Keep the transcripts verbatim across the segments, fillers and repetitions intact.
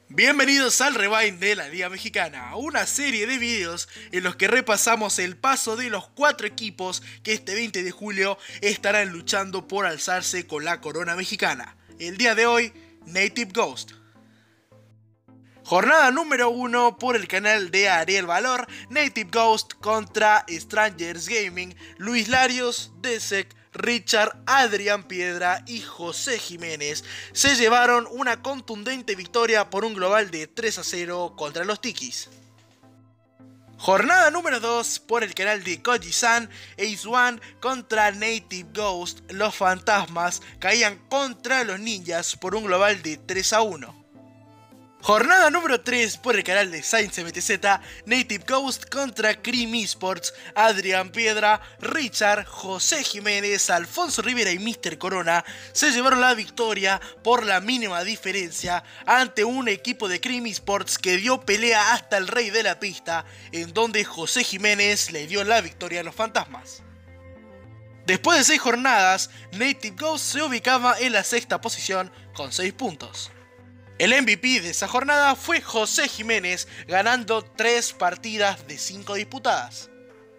Bienvenidos al Rewind de la Liga Mexicana, una serie de videos en los que repasamos el paso de los cuatro equipos que este veinte de julio estarán luchando por alzarse con la corona mexicana. El día de hoy, Native Ghost. Jornada número uno por el canal de Ariel Valor, Native Ghost contra Strangers Gaming, Luis Larios, Desek, Richard, Adrián Piedra y José Jiménez se llevaron una contundente victoria por un global de tres a cero contra los Tikis. Jornada número dos por el canal de Koji-san, Ace One contra Native Ghost, los fantasmas caían contra los ninjas por un global de tres a uno. Jornada número tres por el canal de Sainz M T Z, Native Ghost contra Cream Esports, Adrián Piedra, Richard, José Jiménez, Alfonso Rivera y míster Corona se llevaron la victoria por la mínima diferencia ante un equipo de Cream Esports que dio pelea hasta el rey de la pista, en donde José Jiménez le dio la victoria a los fantasmas. Después de seis jornadas, Native Ghost se ubicaba en la sexta posición con seis puntos. El M V P de esa jornada fue José Jiménez, ganando tres partidas de cinco disputadas.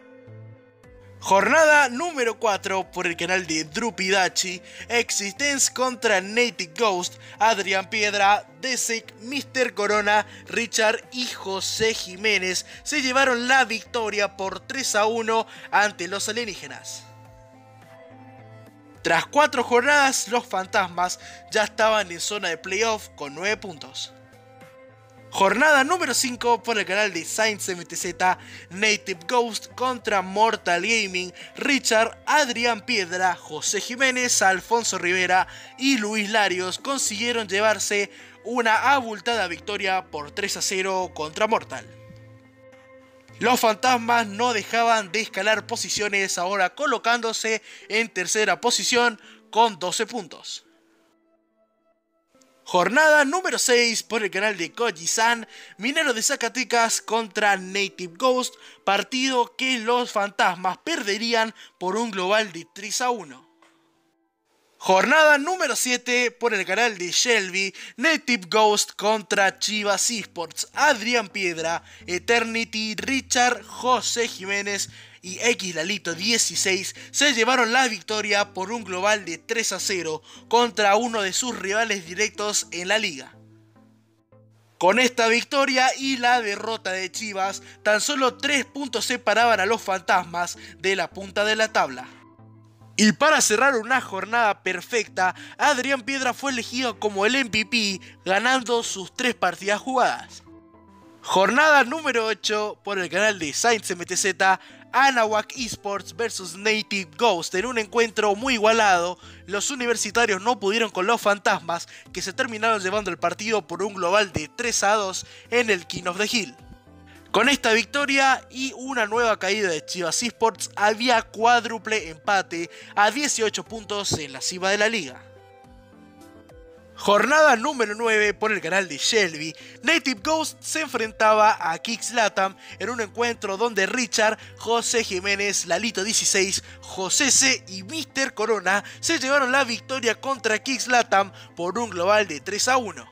Jornada número cuatro por el canal de Drupidachi, Existence contra Native Ghost, Adrián Piedra, Desek, míster Corona, Richard y José Jiménez se llevaron la victoria por tres a uno ante los alienígenas. Tras cuatro jornadas, los fantasmas ya estaban en zona de playoff con nueve puntos. Jornada número cinco por el canal de Sainz M T Z, Native Ghost contra Mortal Gaming, Richard, Adrián Piedra, José Jiménez, Alfonso Rivera y Luis Larios consiguieron llevarse una abultada victoria por tres a cero contra Mortal. Los fantasmas no dejaban de escalar posiciones, ahora colocándose en tercera posición con doce puntos. Jornada número seis por el canal de Koji-san, Minero de Zacatecas contra Native Ghost, partido que los fantasmas perderían por un global de tres a uno. Jornada número siete por el canal de Shelby, Native Ghost contra Chivas Esports, Adrián Piedra, Eternity, Richard, José Jiménez y X Lalito dieciséis se llevaron la victoria por un global de tres a cero contra uno de sus rivales directos en la liga. Con esta victoria y la derrota de Chivas, tan solo tres puntos separaban a los fantasmas de la punta de la tabla. Y para cerrar una jornada perfecta, Adrián Piedra fue elegido como el M V P, ganando sus tres partidas jugadas. Jornada número ocho por el canal de Sainz M T Z, Anahuac Esports versus Native Ghost en un encuentro muy igualado. Los universitarios no pudieron con los fantasmas, que se terminaron llevando el partido por un global de tres a dos en el King of the Hill. Con esta victoria y una nueva caída de Chivas Esports, había cuádruple empate a dieciocho puntos en la cima de la liga. Jornada número nueve por el canal de Shelby, Native Ghost se enfrentaba a Kicks Latam en un encuentro donde Richard, José Jiménez, Lalito dieciséis, José C y míster Corona se llevaron la victoria contra Kicks Latam por un global de tres a uno.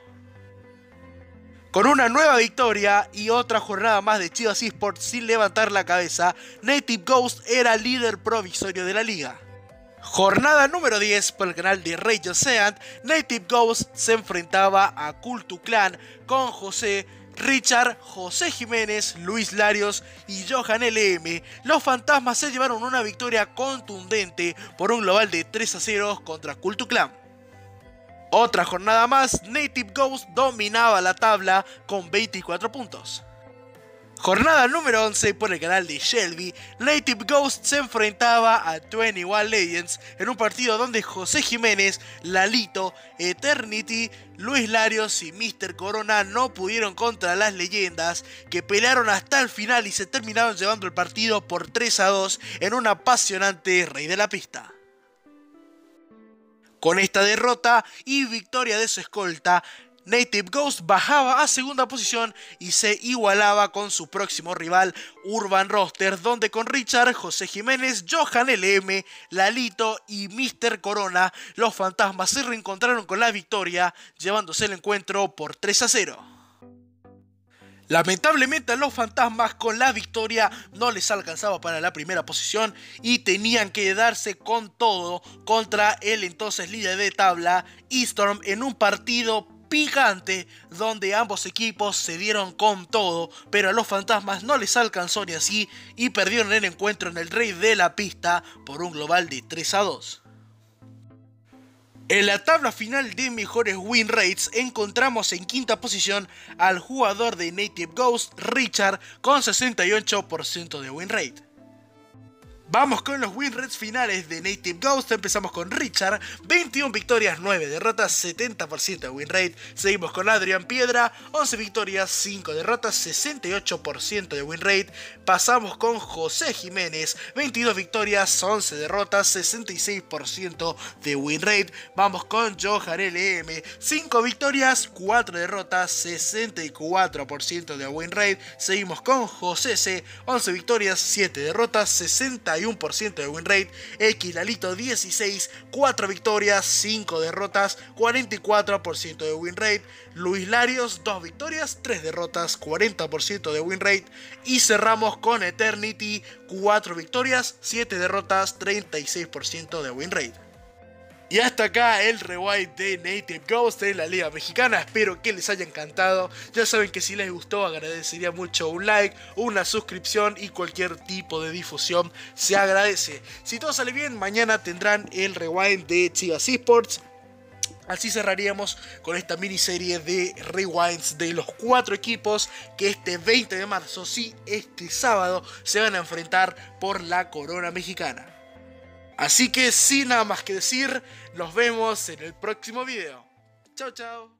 Con una nueva victoria y otra jornada más de Chivas Esports sin levantar la cabeza, Native Ghost era líder provisorio de la liga. Jornada número diez por el canal de Rage Ocean, Native Ghost se enfrentaba a Cultu Clan con José, Richard, José Jiménez, Luis Larios y Johan L M. Los fantasmas se llevaron una victoria contundente por un global de tres a cero contra Cultu Clan. Otra jornada más, Native Ghost dominaba la tabla con veinticuatro puntos. Jornada número once por el canal de Shelby, Native Ghost se enfrentaba a veintiuno Legends en un partido donde José Jiménez, Lalito, Eternity, Luis Larios y míster Corona no pudieron contra las leyendas, que pelearon hasta el final y se terminaron llevando el partido por tres a dos en un apasionante rey de la pista. Con esta derrota y victoria de su escolta, Native Ghost bajaba a segunda posición y se igualaba con su próximo rival Urban Roster, donde con Richard, José Jiménez, Johan L M, Lalito y míster Corona, los fantasmas se reencontraron con la victoria, llevándose el encuentro por tres a cero. Lamentablemente a los fantasmas con la victoria no les alcanzaba para la primera posición y tenían que darse con todo contra el entonces líder de tabla E-Storm en un partido picante donde ambos equipos se dieron con todo, pero a los fantasmas no les alcanzó ni así y perdieron el encuentro en el rey de la pista por un global de tres a dos. En la tabla final de mejores win rates encontramos en quinta posición al jugador de Native Ghost, Richard, con sesenta y ocho por ciento de win rate. Vamos con los win rates finales de Native Ghost. Empezamos con Richard, veintiuna victorias, nueve derrotas, setenta por ciento de win rate. Seguimos con Adrián Piedra, once victorias, cinco derrotas, sesenta y ocho por ciento de win rate. Pasamos con José Jiménez, veintidós victorias, once derrotas, sesenta y seis por ciento de win rate. Vamos con Johan L M, cinco victorias, cuatro derrotas, sesenta y cuatro por ciento de win rate. Seguimos con José C, once victorias, siete derrotas, sesenta y uno por ciento de win rate. X Lalito dieciséis, cuatro victorias, cinco derrotas, cuarenta y cuatro por ciento de win rate. Luis Larios, dos victorias, tres derrotas, cuarenta por ciento de win rate. Y cerramos con Eternity, cuatro victorias, siete derrotas, treinta y seis por ciento de win rate. Y hasta acá el rewind de Native Ghost en la Liga Mexicana. Espero que les haya encantado. Ya saben que si les gustó agradecería mucho un like, una suscripción y cualquier tipo de difusión se agradece. Si todo sale bien, mañana tendrán el rewind de Chivas Esports. Así cerraríamos con esta miniserie de rewinds de los cuatro equipos que este veinte de marzo, sí, este sábado, se van a enfrentar por la corona mexicana. Así que sin nada más que decir, nos vemos en el próximo video. Chao, chao.